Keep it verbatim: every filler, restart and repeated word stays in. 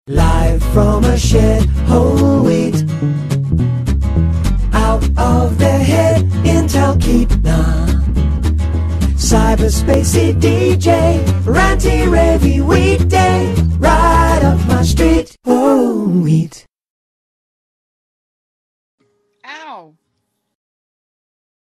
Live from a shed, whole wheat out of their head, Intel keep nah. Cyberspacey D J, ranty ravey weekday, right up my street, whole wheat. Ow.